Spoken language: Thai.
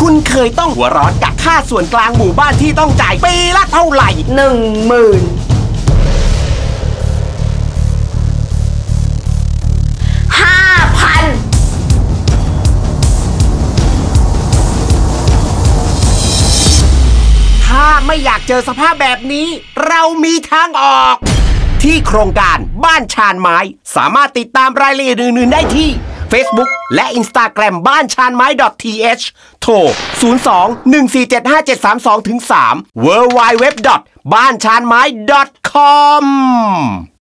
คุณเคยต้องหัวร้อนกับค่าส่วนกลางหมู่บ้านที่ต้องจ่ายปีละเท่าไหร่ ถ้าไม่อยากเจอสภาพแบบนี้เรามีทางออกที่โครงการบ้านชานไม้สามารถติดตามรายละเอียดอื่นๆได้ที่ Facebook และ Instagram บ้านชานไม้ .th โทร 02-1475732-3 www.banchanmai.com